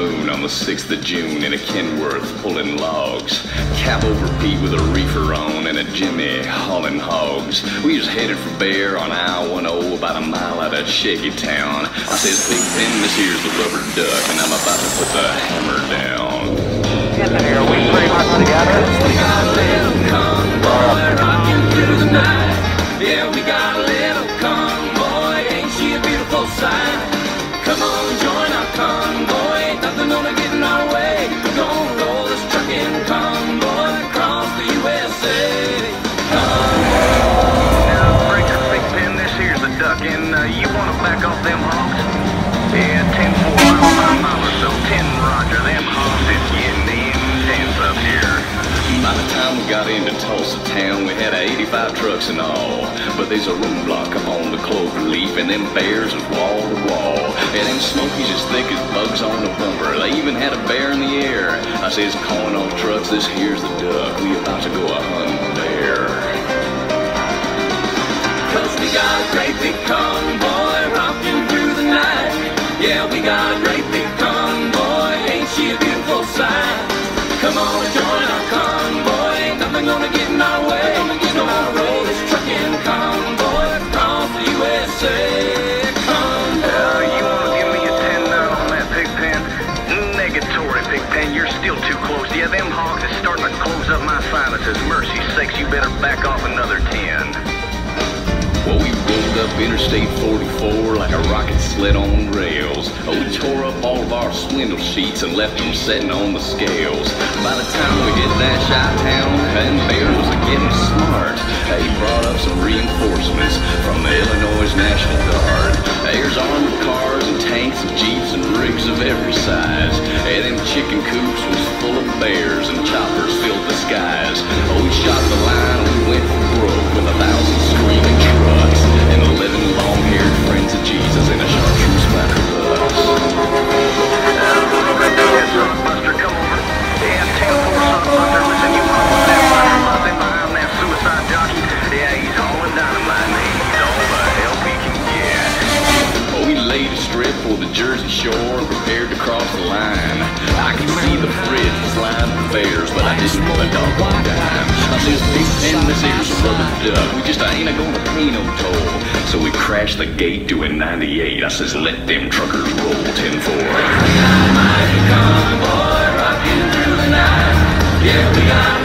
moon on the 6th of June in a Kenworth pulling logs. Cab over Pete with a reefer on and a Jimmy hauling hogs. We was headed for Bear on I-10 about a mile out of Shaky Town. I says, Big Ben, this here's the rubber duck, and I'm about to put the hammer down. Getting here, we pretty much together. We got a little convoy rocking through the night. Yeah, we got a little convoy, ain't she a beautiful sight? Come on, join our convoy, ain't nothing gonna get in our way. We're gonna roll this trucking convoy across the USA. Now, Breaker, Big Ben, this here's the duck, and you wanna back off them hogs? Yeah, 10-4 miles by a mile or so, 10 Roger, them hogs is getting intense up here. By the time we got into Tulsa town, we had 85 trucks and all. But there's a roadblock up on the clover leaf, and them bears is wall to wall. And them smokies as thick as bugs on a bumper. They even had a bear in the air. I says, calling all trucks, this here's the duck. We about to go a hunting bear. Cause we got a great big convoy rocking through the night. Yeah, we got a great big convoy, ain't she a beautiful sight? Come on and join our convoy, ain't nothing gonna get in our way. We're gonna roll this trucking convoy across the USA. You wanna give me a 10-9 on that, Pig Pen? Negatory, Pig Pen, you're still too close. Yeah, them hogs is starting to close up my sinuses. Mercy sakes, you better back off another 10. Well, we rolled up Interstate 44 like a rocket sled on rails. We tore up all of our swindle sheets and left them setting on the scales. By the time we hit that Chi-town, and Bear was getting smart, he brought up some reinforcements from the Illinois National Guard. There's armored cars and tanks and jeeps and rigs of every size. And them chicken coops was full of bears and choppers filled the skies. We shot the line and we went for broke with 1,000 screaming trucks and 11 long-haired friends of Jesus in a chartreuse blackerbuss. Buster, come over. Yeah, 10-4 Buster, listen, you want to put that blackerbuss in behind that suicide jockey? Yeah, he's hauling dynamite, man. He's all the help he can get. Well, we laid a strip for the Jersey Shore and prepared to cross the line. I could see the fridges lined with bears, but I didn't want a doggone dime. I says, Big Ben, this here's a rubber duck. We just ain't gonna pay no toll. So we crashed the gate doing 98. I says, let them truckers roll 10-4. We got a mighty convoy rocking through the night. Yeah, we got